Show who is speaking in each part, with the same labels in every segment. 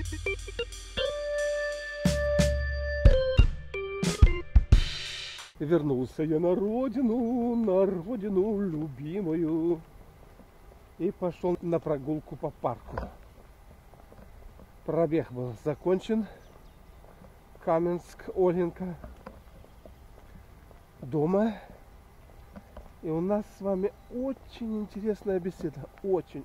Speaker 1: Вернулся я на родину любимую. И пошел на прогулку по парку. Пробег был закончен. Каменск, Оленька. Дома. И у нас с вами очень интересная беседа. Очень.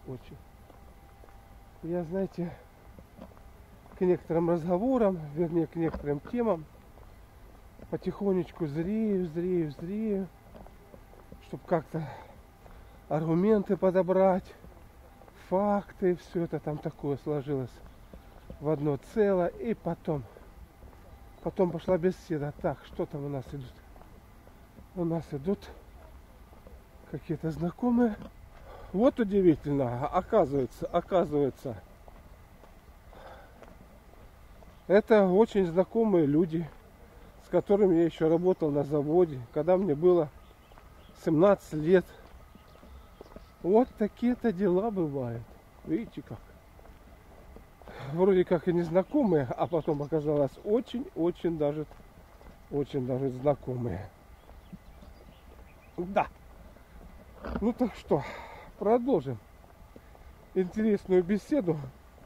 Speaker 1: Я, знаете, к некоторым разговорам, вернее, к некоторым темам потихонечку зрею, чтобы как-то аргументы подобрать, факты, все это там такое сложилось в одно целое. И потом пошла беседа. Так, что там у нас идут? У нас идут какие-то знакомые. Вот удивительно, оказывается, это очень знакомые люди, с которыми я еще работал на заводе, когда мне было 17 лет. Вот такие-то дела бывают. Видите как? Вроде как и незнакомые, а потом оказалось очень даже знакомые. Да. Ну так что, продолжим интересную беседу.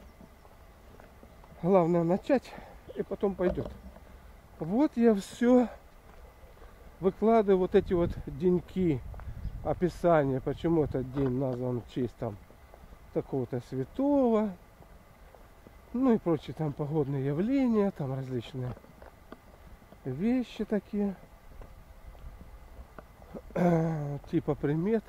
Speaker 1: Главное начать, и потом пойдет. Вот я все выкладываю, вот эти вот деньки, описание, почему этот день назван в честь там такого-то святого, ну и прочие там погодные явления, там различные вещи такие, типа примет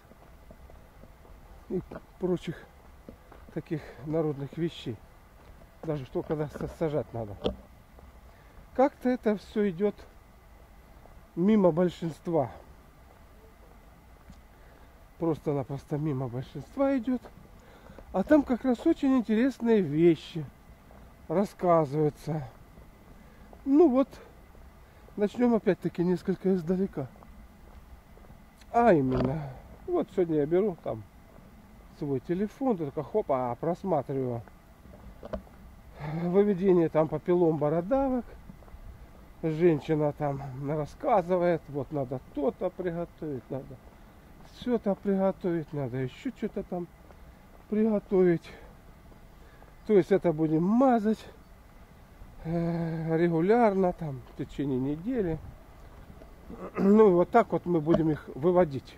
Speaker 1: и прочих таких народных вещей. Даже что когда сажать надо. Как-то это все идет мимо большинства. Просто-напросто мимо большинства идет. А там как раз очень интересные вещи рассказываются. Ну вот, начнем опять-таки несколько издалека. А именно, вот сегодня я беру там свой телефон, только хопа, просматриваю выведение там попилом бородавок. Женщина там рассказывает, вот надо то-то приготовить, надо все-то приготовить, надо еще что-то там приготовить. То есть это будем мазать регулярно, там, в течение недели. Ну, вот так вот мы будем их выводить.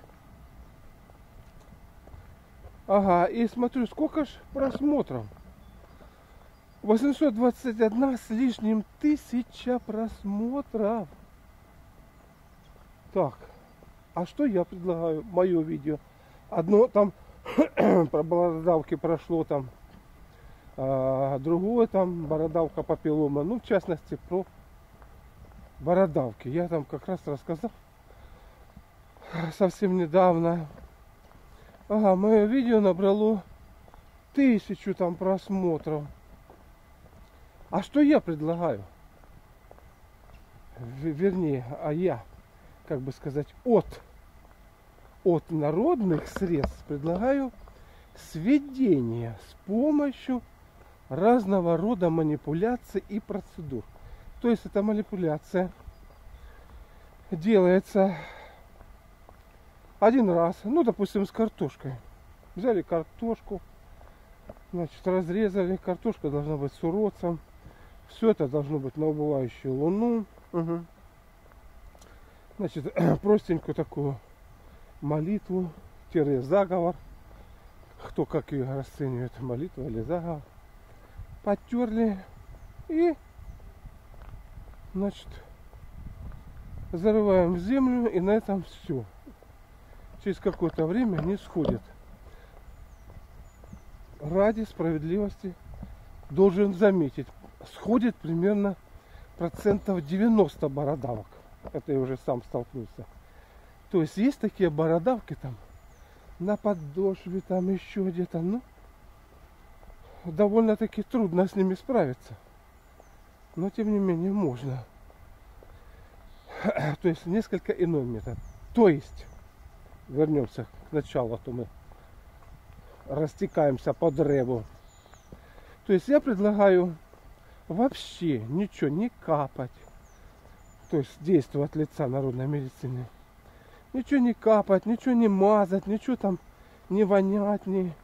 Speaker 1: Ага, и смотрю, сколько ж просмотров. 821 с лишним тысяча просмотров. Так, а что я предлагаю? Мое видео. Одно там про бородавки прошло, там другое там бородавка папиллома. Ну, в частности, про бородавки. Я там как раз рассказал совсем недавно. Ага, мое видео набрало 1000 там просмотров. А что я предлагаю? Вернее, я, как бы сказать, от народных средств предлагаю сведение с помощью разного рода манипуляций и процедур. То есть эта манипуляция делается один раз, ну, допустим, с картошкой. Взяли картошку, значит, разрезали. Картошка должна быть с уродцем. Все это должно быть на убывающую луну. Угу. Значит, простенькую такую молитву, заговор. Кто как ее расценивает, молитва или заговор. Потерли и, значит, зарываем в землю, и на этом все. Через какое-то время они сходят. Ради справедливости должен заметить, сходит примерно процентов 90 бородавок. Это я уже сам столкнулся. То есть есть такие бородавки там на подошве, там еще где-то, ну, довольно-таки трудно с ними справиться. Но тем не менее можно. То есть несколько иной метод. То есть, вернемся к началу, а то мы растекаемся по древу. То есть я предлагаю вообще ничего не капать. То есть действие от лица народной медицины. Ничего не капать, ничего не мазать, ничего там не вонять, не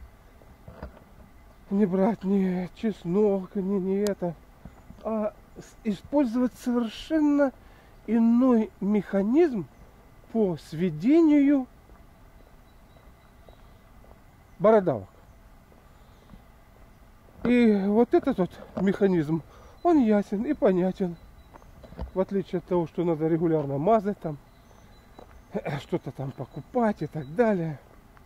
Speaker 1: брать ни чеснок, ни это. А использовать совершенно иной механизм по сведению бородавок. И вот этот вот механизм, он ясен и понятен. В отличие от того, что надо регулярно мазать, там, что-то там покупать и так далее.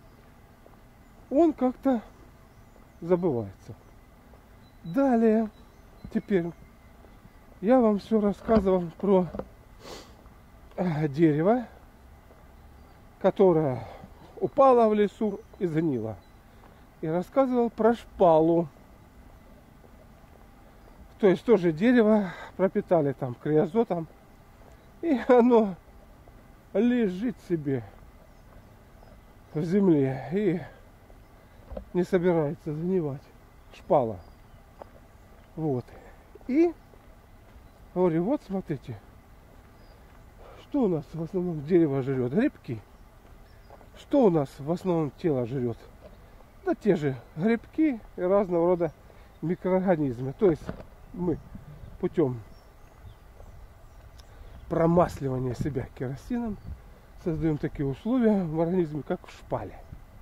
Speaker 1: Он как-то забывается. Далее, теперь, я вам все рассказывал про дерево, которое упало в лесу и сгнило. И рассказывал про шпалу. То есть тоже дерево пропитали там криозотом. И оно лежит себе в земле и не собирается загнивать. Шпала. Вот. И говорю, вот смотрите, что у нас в основном дерево жрет? Грибки. Что у нас в основном тело жрет? Да те же грибки и разного рода микроорганизмы. То есть мы путем промасливания себя керосином создаем такие условия в организме, как в шпале.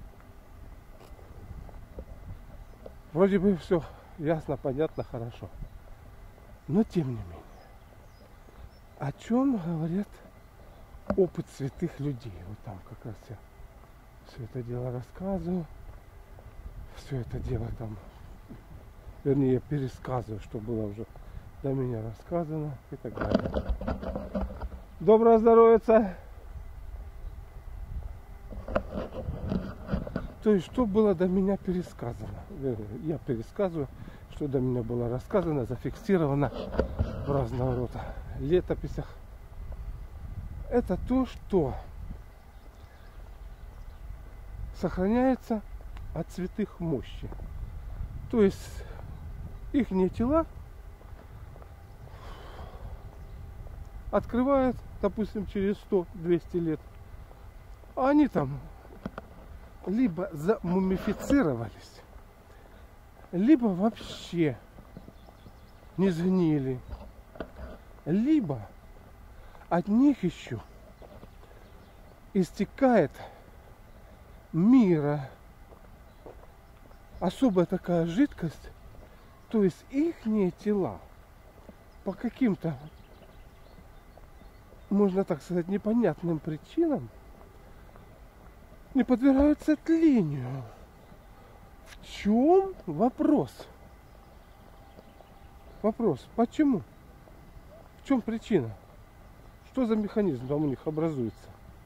Speaker 1: Вроде бы все ясно, понятно, хорошо. Но тем не менее, о чем говорят опыт святых людей? Вот там как раз я все это дело рассказываю. Все это дело там, вернее, пересказываю, что было уже до меня рассказано и так далее. Доброго здоровья! То есть, что было до меня пересказано? Я пересказываю, что до меня было рассказано, зафиксировано в разного рода летописях. Это то, что сохраняется от святых мощи. То есть, их тела открывают, допустим, через 100-200 лет. А они там либо замумифицировались, либо вообще не сгнили, либо от них еще истекает мира особая такая жидкость, то есть ихние тела по каким-то, можно так сказать, непонятным причинам не подвергаются тлению. В чем вопрос? Вопрос, почему? В чем причина? Что за механизм там у них образуется?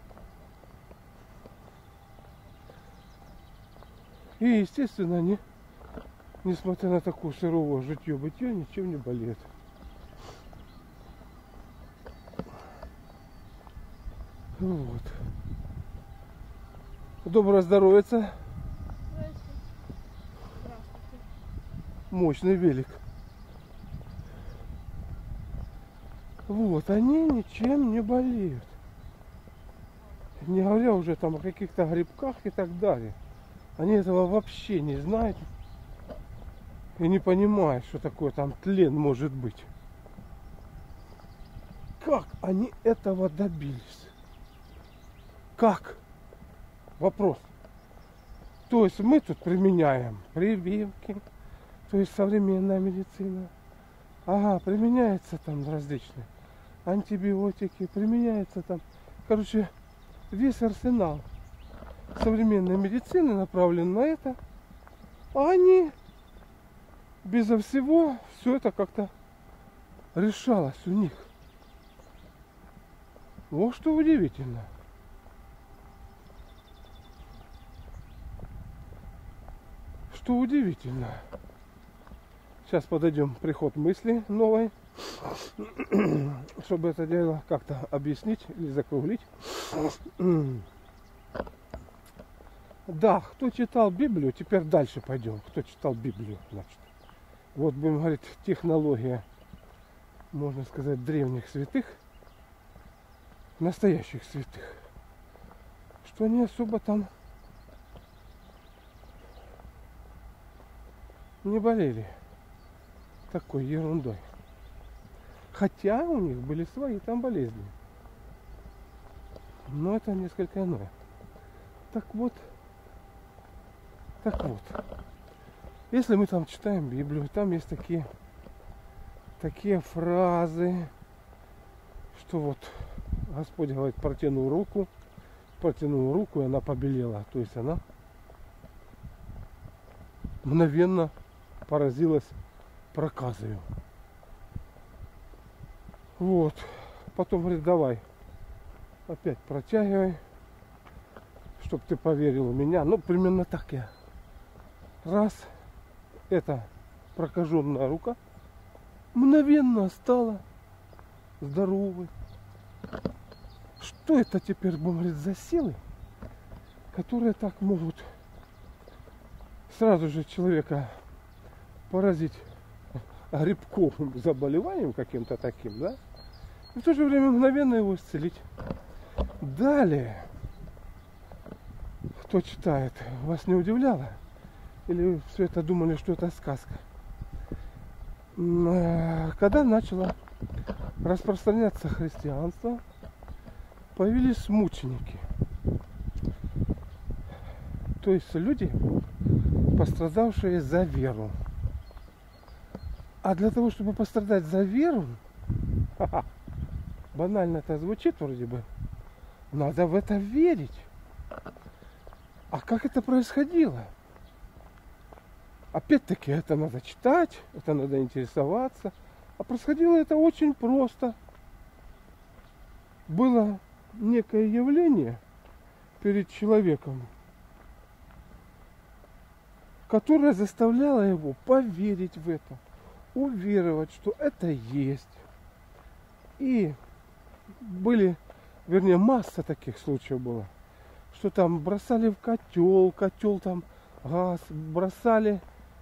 Speaker 1: И, естественно, они, несмотря на такое суровое житье-бытие, ничем не болеют. Вот. Доброго здоровья.
Speaker 2: Здравствуйте.
Speaker 1: Мощный велик. Вот, они ничем не болеют. Не говоря уже там о каких-то грибках и так далее. Они этого вообще не знают и не понимают, что такое там тлен может быть. Как они этого добились? Как? Вопрос. То есть мы тут применяем прививки, то есть современная медицина. Ага, применяется там различные антибиотики, применяется там, короче, весь арсенал современной медицины направлен на это, а они безо всего все это как-то решалось у них. Вот что удивительно. Что удивительно. Сейчас подойдем приход мысли новой, чтобы это дело как-то объяснить или закруглить. Да, кто читал Библию, теперь дальше пойдем. Кто читал Библию, значит. вот будем говорить, технология, можно сказать, древних святых, настоящих святых, что они особо там не болели такой ерундой. Хотя у них были свои там болезни. Но это несколько иное. Так вот. Если мы там читаем Библию, там есть такие фразы, что вот Господь говорит, протянул руку, и она побелела. То есть она мгновенно поразилась проказою. Вот. Потом говорит, давай, опять протягивай, чтоб ты поверил в меня. Ну, примерно так я. Раз, эта прокаженная рука мгновенно стала здоровой. Что это теперь, будем говорить, за силы, которые так могут сразу же человека поразить грибковым заболеванием каким-то таким, да? И в то же время мгновенно его исцелить. Далее, кто читает, вас не удивляло? Или вы все это думали, что это сказка? Когда начало распространяться христианство, появились мученики. То есть люди, пострадавшие за веру. А для того, чтобы пострадать за веру, банально это звучит вроде бы, надо в это верить. А как это происходило? Опять-таки, это надо читать, это надо интересоваться. А происходило это очень просто. Было некое явление перед человеком, которое заставляло его поверить в это, уверовать, что это есть. И были, вернее, масса таких случаев была, что там бросали в котел там газ, бросали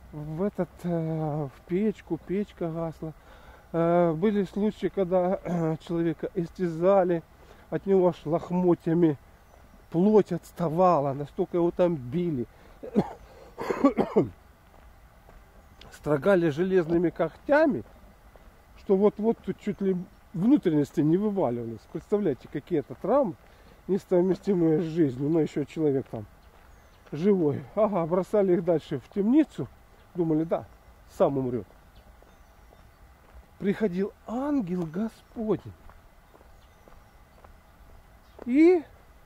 Speaker 1: в печку, печка гасла. Были случаи, когда человека истязали, от него аж лохмотьями плоть отставала, настолько его там били. Строгали железными когтями, что вот тут чуть ли внутренности не вываливались. Представляете, какие-то травмы, несовместимые с жизнью, но еще человек там живой. Ага, бросали их дальше в темницу. Думали, да, сам умрет. Приходил ангел Господень и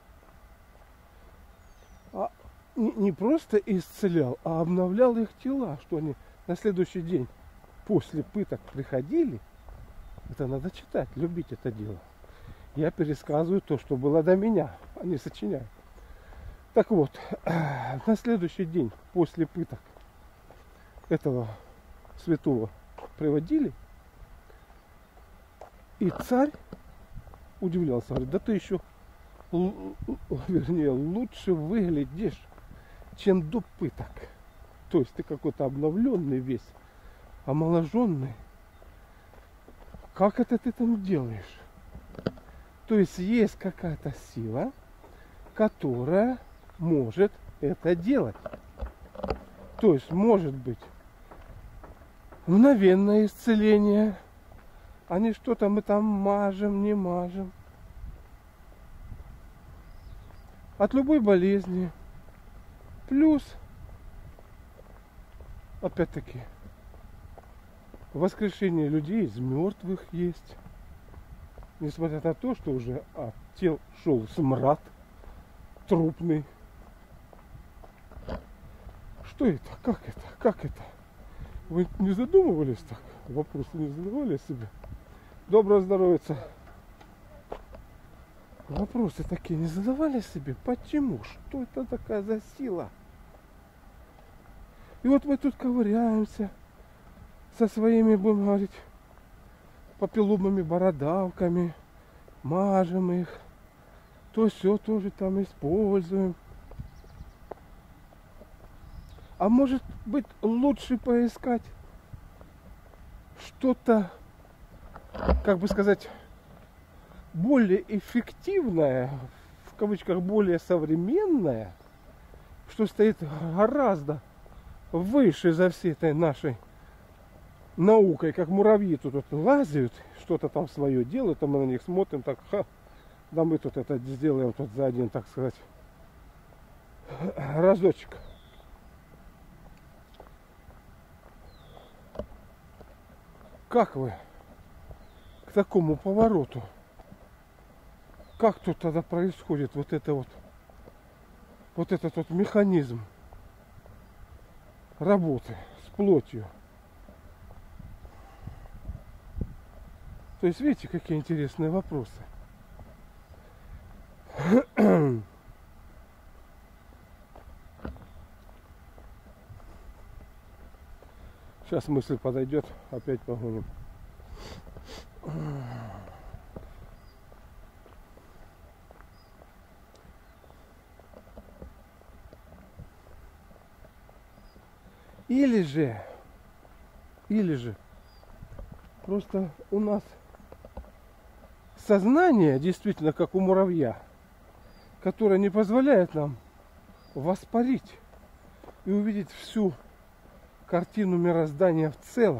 Speaker 1: не просто исцелял, а обновлял их тела, что они на следующий день после пыток приходили. Это надо читать, любить это дело. Я пересказываю то, что было до меня, а не сочиняю. Так вот, на следующий день после пыток этого святого приводили, и царь удивлялся, говорит, да ты еще, вернее, лучше выглядишь, чем до пыток. То есть ты какой-то обновленный весь, омоложенный. Как это ты там делаешь? То есть есть какая-то сила, которая может это делать. То есть может быть мгновенное исцеление, а не что-то мы там мажем, не мажем. От любой болезни. Плюс, опять-таки, воскрешение людей из мертвых есть. Несмотря на то, что уже от тел шел смрад трупный. Что это? Как это? Как это? Вы не задумывались так? Вопросы не задавали себе? Доброго здоровья. Вопросы такие не задавали себе? Почему? Что это такая за сила? И вот мы тут ковыряемся со своими, будем говорить, попелумами, бородавками, мажем их, то все тоже там используем. А может быть лучше поискать что-то, как бы сказать, более эффективное, в кавычках более современное, что стоит гораздо выше за всей этой нашей наукой, как муравьи тут вот лазят, что-то там свое делают, а мы на них смотрим, так, да мы тут это сделаем тут за один, так сказать, разочек. Как вы к такому повороту? Как тут тогда происходит вот этот вот механизм работы с плотью? То есть, видите, какие интересные вопросы. Сейчас мысль подойдет, опять погоним. Или же, просто у нас сознание, действительно, как у муравья, которое не позволяет нам воспарить и увидеть всю картину мироздания в целом.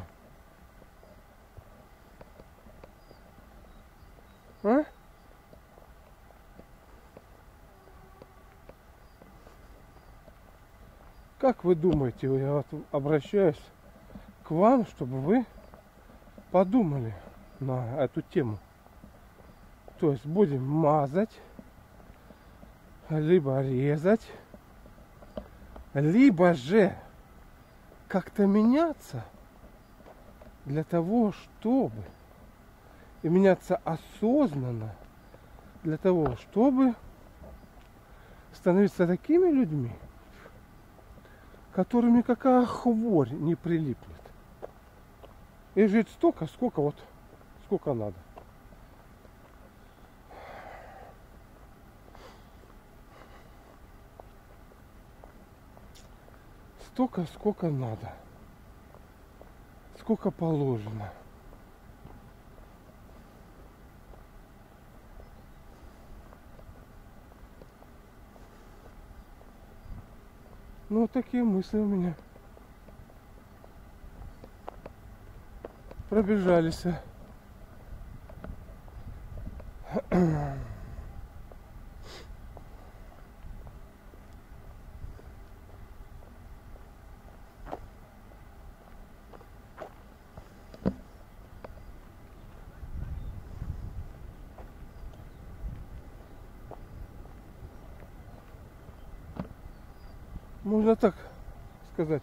Speaker 1: А? Как вы думаете, я вот обращаюсь к вам, чтобы вы подумали на эту тему. То есть будем мазать, либо резать, либо же как-то меняться для того, чтобы и меняться осознанно для того, чтобы становиться такими людьми, которым никакая хворь не прилипнет. И жить столько, сколько надо. Столько, сколько надо. Сколько положено. Ну, вот такие мысли у меня пробежались. Можно так сказать,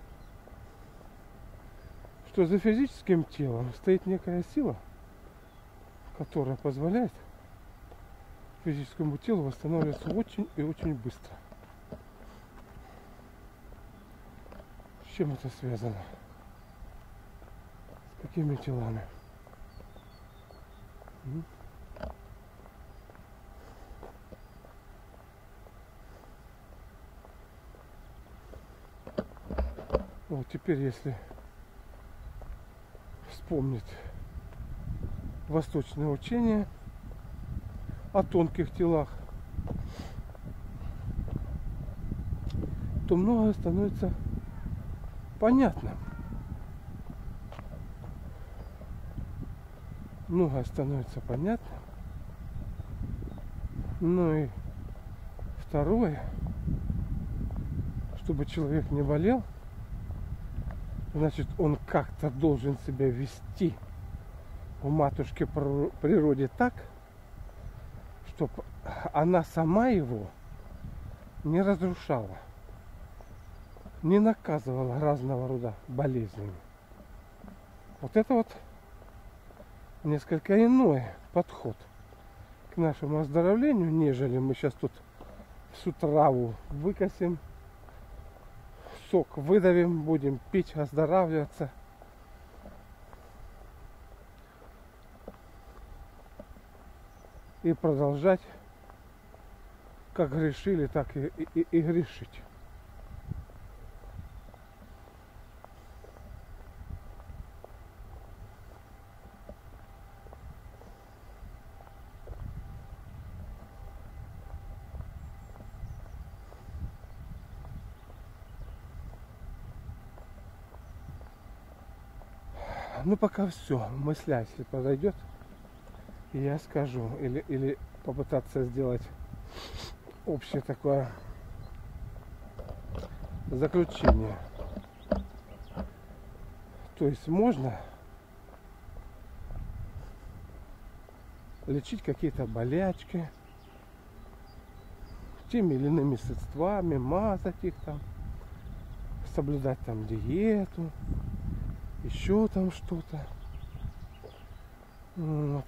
Speaker 1: что за физическим телом стоит некая сила, которая позволяет физическому телу восстанавливаться очень и очень быстро. С чем это связано? С какими телами? Вот теперь, если вспомнить восточное учение о тонких телах, то многое становится понятным. Многое становится понятным. Ну и второе, чтобы человек не болел, значит, он как-то должен себя вести у матушки природе так, чтобы она сама его не разрушала, не наказывала разного рода болезнями. Вот это вот несколько иной подход к нашему оздоровлению, нежели мы сейчас тут всю траву выкосим, сок выдавим, будем пить, оздоравливаться. И продолжать, как грешили, так и грешить. Ну пока все. Мысля, если подойдет, я скажу. Или попытаться сделать общее такое заключение. То есть можно лечить какие-то болячки теми или иными средствами, мазать их там, соблюдать там диету, еще там что-то. Вот.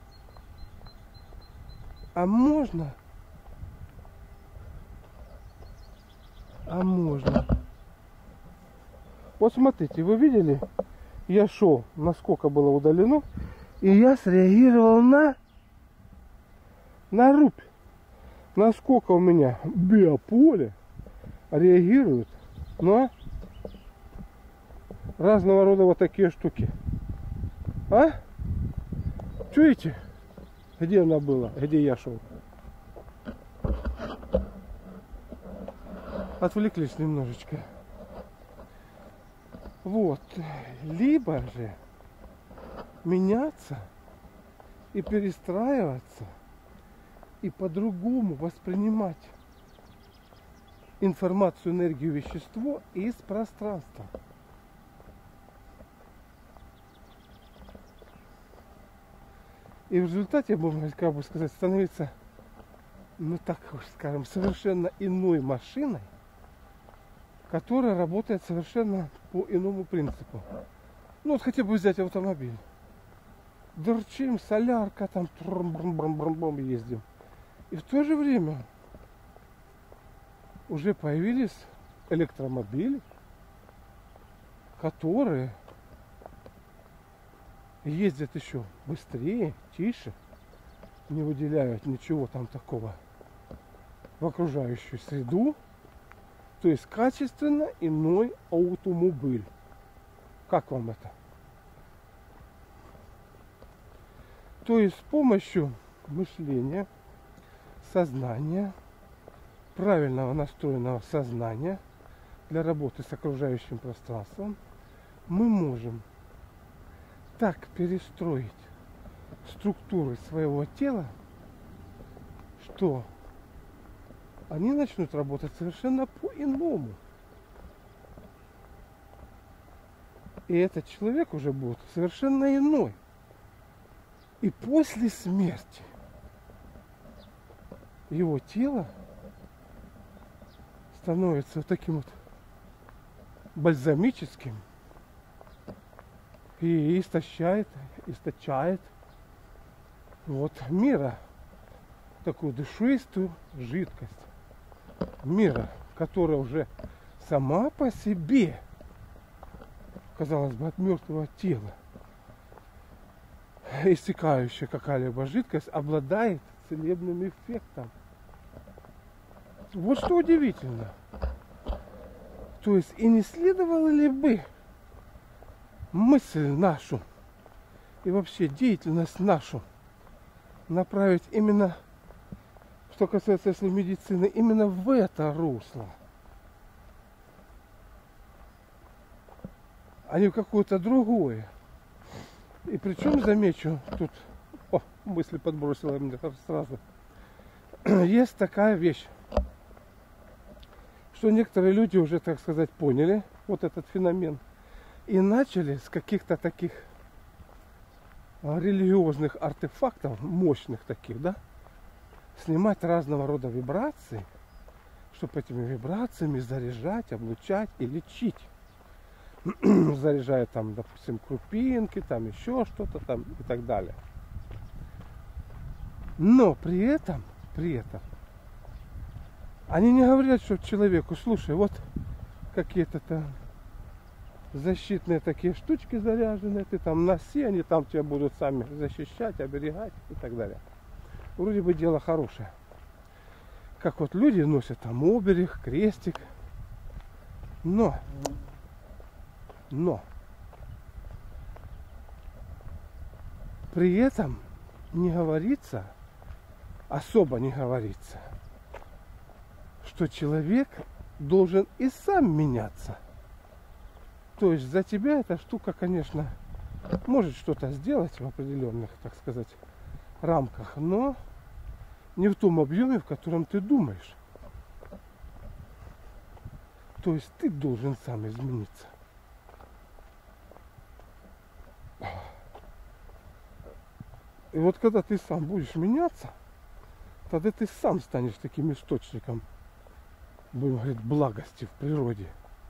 Speaker 1: А можно? Вот смотрите, вы видели, я шел, насколько было удалено, и я среагировал на рубь. Насколько у меня биополе реагирует на разного рода вот такие штуки. А? Чуете? Где она была? Где я шел? Отвлеклись немножечко. Вот. Либо же меняться и перестраиваться и по-другому воспринимать информацию, энергию, вещество из пространства. И в результате, можно как бы сказать, становиться, ну так уж скажем, совершенно иной машиной, которая работает совершенно по иному принципу. Ну вот хотя бы взять автомобиль. Дурчим, солярка, там ездим. И в то же время уже появились электромобили, которые ездят еще быстрее, тише, не выделяют ничего там такого в окружающую среду. То есть качественно иной автомобиль. Как вам это? То есть с помощью мышления, сознания, правильного настроенного сознания для работы с окружающим пространством мы можем так перестроить структуры своего тела, что они начнут работать совершенно по-иному. И этот человек уже будет совершенно иной. И после смерти его тело становится вот таким вот бальзамическим и источает вот мира, такую душистую жидкость. Мира, которая уже сама по себе, казалось бы, от мертвого тела, истекающая какая-либо жидкость, обладает целебным эффектом. Вот что удивительно. То есть и не следовало ли бы мысль нашу и вообще деятельность нашу направить именно, что касается если медицины, именно в это русло, а не в какое-то другое. И причем, замечу, тут мысль подбросила мне сразу, есть такая вещь, что некоторые люди уже, так сказать, поняли вот этот феномен и начали с каких-то таких религиозных артефактов, мощных таких, да, снимать разного рода вибрации, чтобы этими вибрациями заряжать, облучать и лечить. Заряжая там, допустим, крупинки, там еще что-то там и так далее. Но при этом они не говорят, что человеку, слушай, вот какие-то там защитные такие штучки заряженные, ты там носи, они там тебя будут сами защищать, оберегать и так далее. Вроде бы дело хорошее. Как вот люди носят там оберег, крестик. Но при этом не говорится, особо не говорится, что человек должен и сам меняться. То есть за тебя эта штука, конечно, может что-то сделать в определенных, так сказать, рамках, но не в том объеме, в котором ты думаешь. То есть ты должен сам измениться. И вот когда ты сам будешь меняться, тогда ты сам станешь таким источником, будем говорить, благости в природе.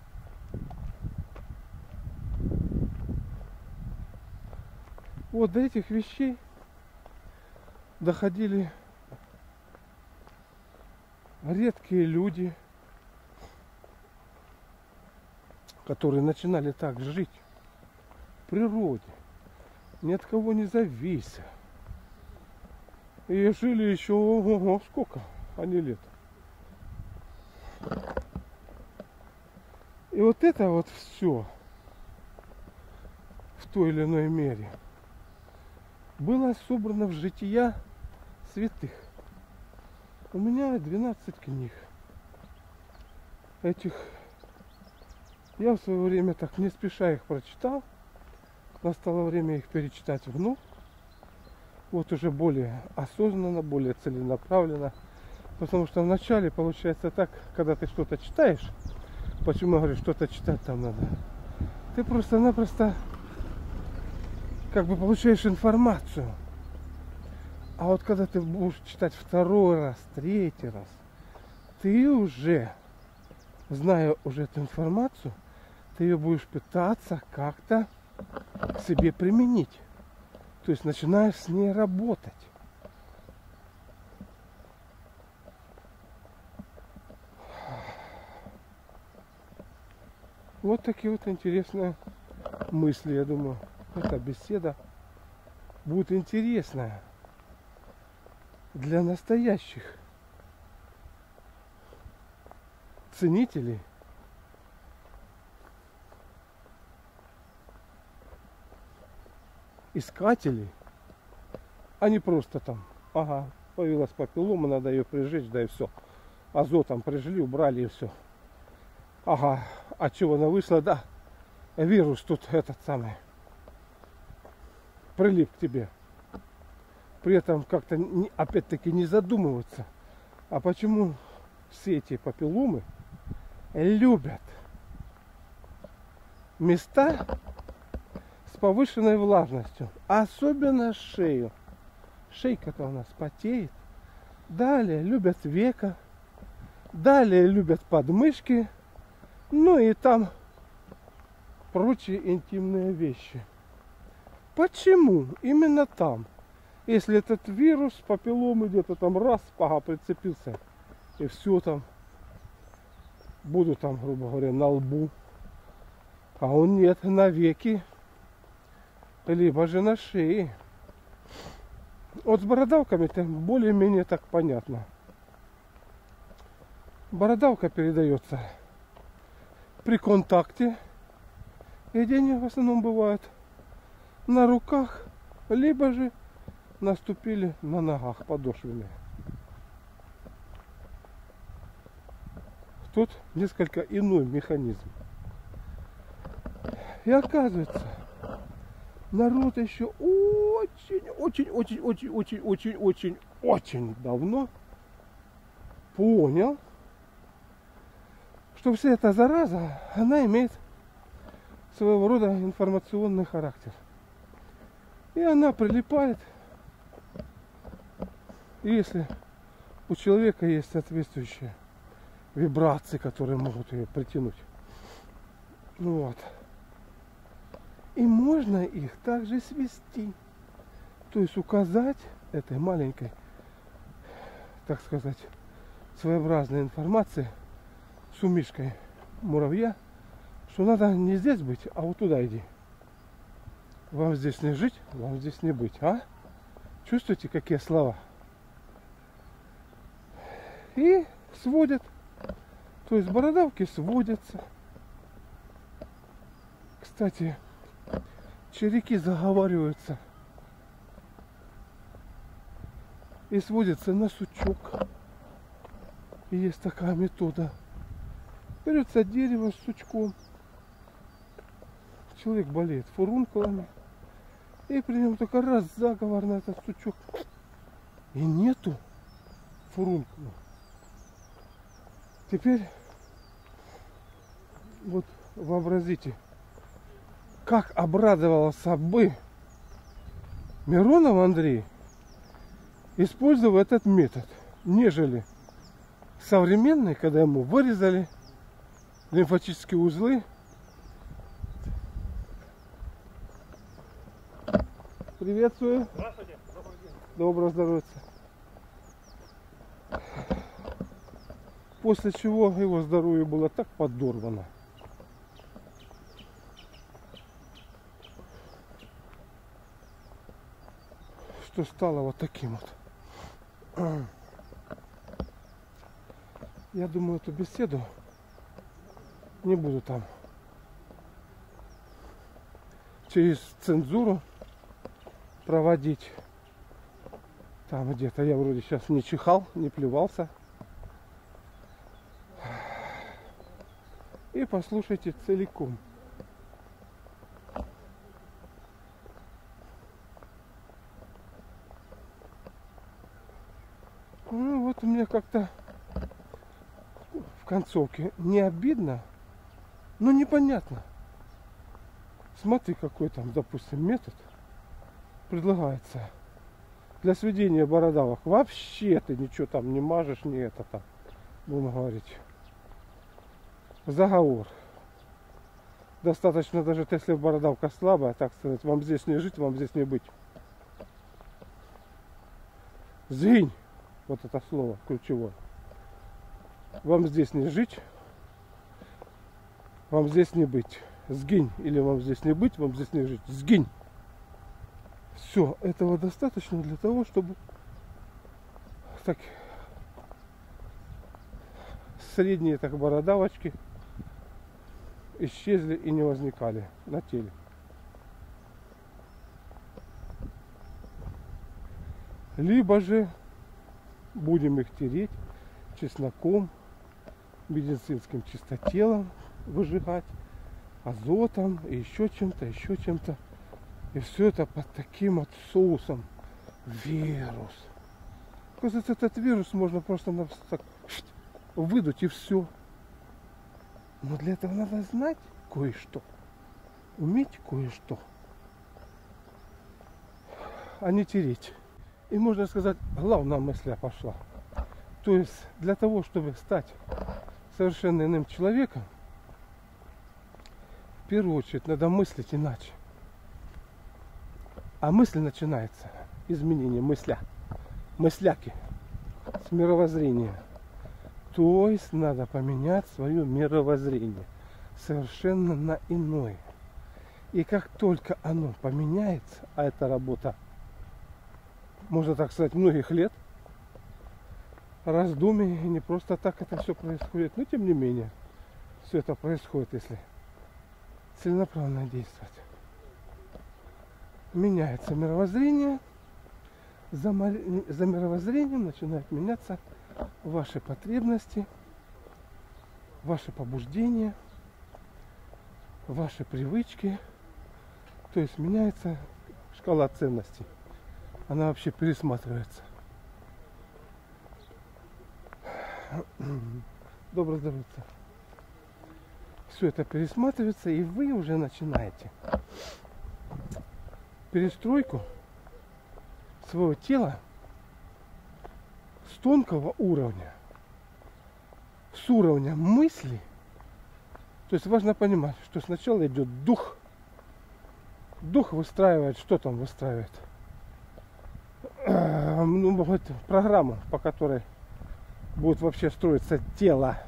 Speaker 1: Вот до этих вещей доходили редкие люди, которые начинали так жить в природе, ни от кого не завися. И жили еще, ого, сколько они лет. И вот это вот все в той или иной мере было собрано в жития святых. У меня 12 книг. Этих я в свое время так не спеша их прочитал. Настало время их перечитать вновь. Вот уже более осознанно, более целенаправленно. Потому что вначале получается так, когда ты что-то читаешь, почему я говорю, что-то читать там надо, ты просто-напросто как бы получаешь информацию. А вот когда ты будешь читать второй раз, третий раз, ты уже, зная уже эту информацию, ты ее будешь пытаться как-то к себе применить. То есть начинаешь с ней работать. Вот такие вот интересные мысли, я думаю. Эта беседа будет интересная для настоящих ценителей искателей, а не просто там, ага, появилась папиллома, надо ее прижечь, да и все. Азотом прижгли, убрали и все. Ага, а чего она вышла, да, вирус тут этот самый прилип к тебе. При этом как-то опять-таки не задумываться, а почему все эти папилломы любят места с повышенной влажностью, особенно шею. Шейка-то у нас потеет. Далее любят веко, далее любят подмышки, ну и там прочие интимные вещи. Почему именно там? Если этот вирус, папиллом где-то там раз, ага, прицепился, и все там, буду там, грубо говоря, на лбу, а он нет, на веки, либо же на шее. Вот с бородавками-то более-менее так понятно. Бородавка передается при контакте, и где они в основном бывают на руках, либо же наступили на ногах подошвенные. Тут несколько иной механизм. И оказывается, народ еще очень давно понял, что вся эта зараза, она имеет своего рода информационный характер. И она прилипает. И если у человека есть соответствующие вибрации, которые могут ее притянуть, вот, и можно их также свести. То есть указать этой маленькой, так сказать, своеобразной информации с умишкой муравья, что надо не здесь быть, а вот туда иди. Вам здесь не жить, вам здесь не быть, а? Чувствуете, какие слова? И сводят. То есть бородавки сводятся. Кстати, череки заговариваются и сводятся на сучок. И есть такая метода. Берется дерево с сучком. Человек болеет фурункулами. И при нем только раз заговор на этот сучок. И нету фурункула. Теперь вот вообразите, как обрадовался бы Миронов Андрей, используя этот метод, нежели современный, когда ему вырезали лимфатические узлы. Приветствую.
Speaker 2: Здравствуйте.
Speaker 1: Доброго здоровья. После чего его здоровье было так подорвано, что стало вот таким вот. Я думаю, эту беседу не буду там через цензуру проводить. Там где-то я вроде сейчас не чихал, не плевался. И послушайте целиком. Ну вот у меня как-то в концовке не обидно, но непонятно. Смотри, какой там, допустим, метод предлагается для сведения бородавок. Вообще ты ничего там не мажешь, не это там, будем говорить. Заговор. Достаточно даже, если бородавка слабая, так сказать, вам здесь не жить, вам здесь не быть. Сгинь. Вот это слово ключевое. Вам здесь не жить, вам здесь не быть. Сгинь. Или вам здесь не быть, вам здесь не жить. Сгинь. Все, этого достаточно для того, чтобы так средние так бородавочки исчезли и не возникали на теле. Либо же будем их тереть чесноком, медицинским чистотелом, выжигать, азотом и еще чем-то, еще чем-то. И все это под таким вот соусом. Вирус. Оказывается, этот вирус можно просто так выдуть и все. Но для этого надо знать кое-что. Уметь кое-что. А не тереть. И можно сказать, главная мысль пошла. То есть для того, чтобы стать совершенно иным человеком, в первую очередь надо мыслить иначе. А мысль начинается, изменение мысля, мысляки, с мировоззрения. То есть надо поменять свое мировоззрение совершенно на иное. И как только оно поменяется, а это работа, можно так сказать, многих лет, раздумий, и не просто так это все происходит, но тем не менее, все это происходит, если целенаправленно действовать. Меняется мировоззрение, за мировоззрением начинают меняться ваши потребности, ваши побуждения, ваши привычки. То есть меняется шкала ценностей. Она вообще пересматривается. Доброго здоровья. Все это пересматривается, и вы уже начинаете перестройку своего тела с тонкого уровня, с уровня мысли. То есть важно понимать, что сначала идет дух. Дух выстраивает, что там выстраивает? Ну, программу, по которой будет вообще строиться тело.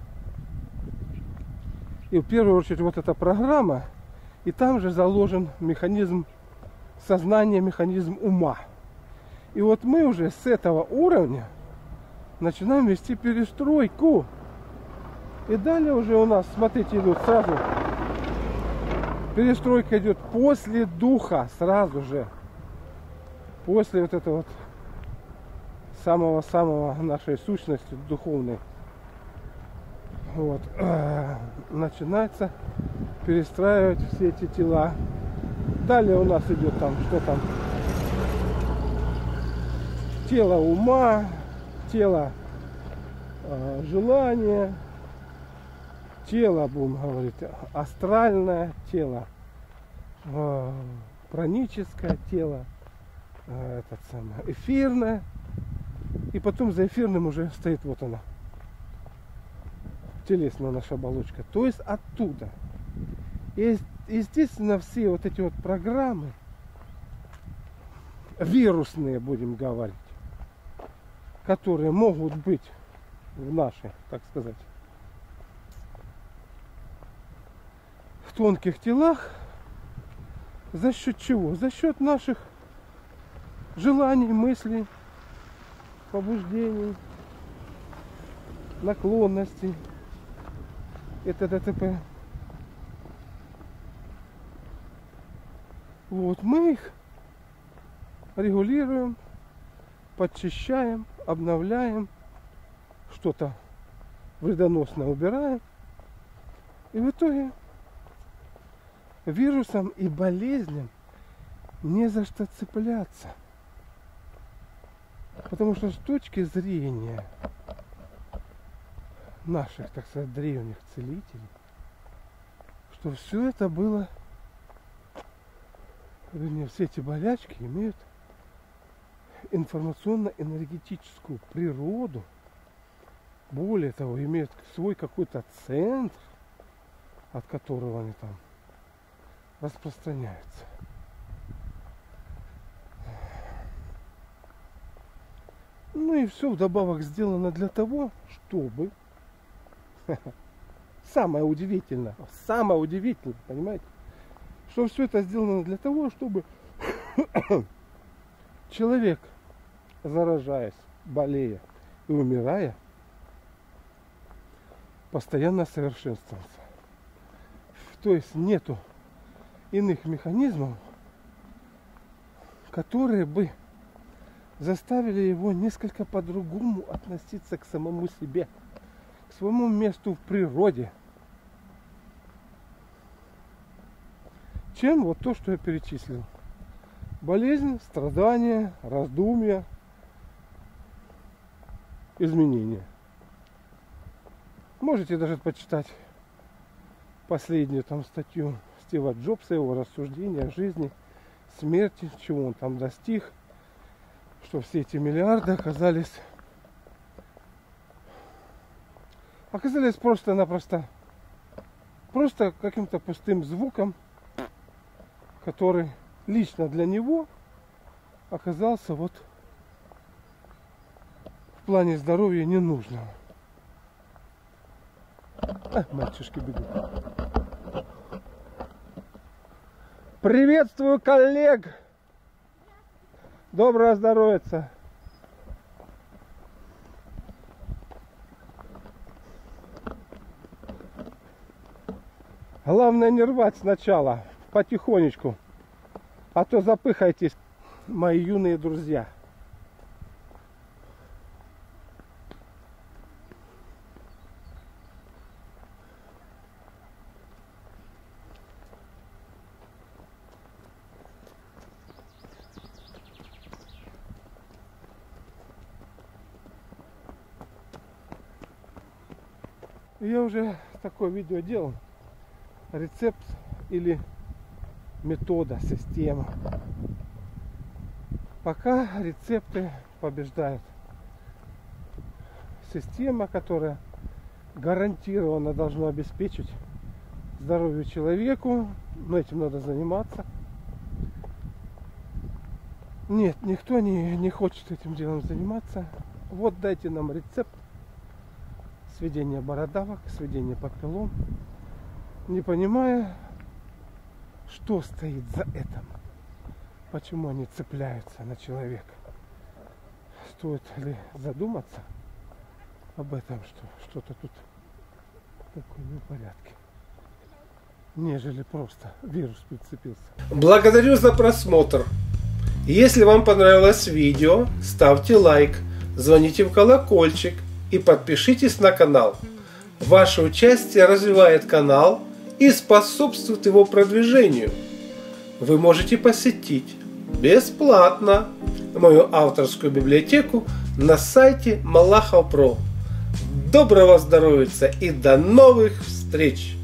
Speaker 1: И в первую очередь вот эта программа, и там же заложен механизм сознания, механизм ума. И вот мы уже с этого уровня начинаем вести перестройку. И далее уже у нас, смотрите, идут сразу. Перестройка идет после духа, сразу же. После вот этого вот самого-самого нашей сущности духовной. Вот. Начинается перестраивать все эти тела Далее у нас идет там, что там? Тело ума, тело желания, тело, будем говорить, астральное, тело праническое, тело этот самое, эфирное. И потом за эфирным уже стоит вот она, телесная наша оболочка. То есть оттуда. И, естественно, все вот эти вот программы, вирусные, будем говорить, которые могут быть в нашей, так сказать, в тонких телах, за счет чего? За счет наших желаний, мыслей, побуждений, наклонностей. Это ДТП. Вот мы их регулируем, подчищаем, обновляем, что-то вредоносное убираем. И в итоге вирусам и болезням не за что цепляться. Потому что с точки зрения наших, так сказать, древних целителей, что все это было, вернее, все эти болячки имеют информационно-энергетическую природу. Более того, имеют свой какой-то центр, от которого они там распространяются. Ну и все вдобавок сделано для того, чтобы самое удивительное, понимаете, что все это сделано для того, чтобы человек, заражаясь, болея и умирая, постоянно совершенствовался. То есть нету иных механизмов, которые бы заставили его несколько по-другому относиться к самому себе, к своему месту в природе, чем вот то, что я перечислил. Болезнь, страдания, раздумья, изменения. Можете даже почитать последнюю там статью Стива Джобса, его рассуждения о жизни, смерти, чего он там достиг, что все эти миллиарды оказались просто-напросто каким-то пустым звуком, который лично для него оказался вот в плане здоровья ненужным. Мальчишки бегут. Приветствую коллег! Доброго здоровья! Главное не рвать сначала, потихонечку, а то запыхайтесь, мои юные друзья. Я уже такое видео делал. Рецепт или метода, система. Пока рецепты побеждают. Система, которая гарантированно должна обеспечить здоровье человеку, но этим надо заниматься. Нет, никто не хочет этим делом заниматься. Вот дайте нам рецепт сведения бородавок, сведения папиллом, не понимая, что стоит за этим, почему они цепляются на человека. Стоит ли задуматься об этом, что что-то тут такое не в порядке, нежели просто вирус прицепился.
Speaker 2: Благодарю за просмотр. Если вам понравилось видео, ставьте лайк, звоните в колокольчик и подпишитесь на канал. Ваше участие развивает канал и способствует его продвижению. вы можете посетить бесплатно мою авторскую библиотеку на сайте Малахов Про. Доброго здоровья и до новых встреч!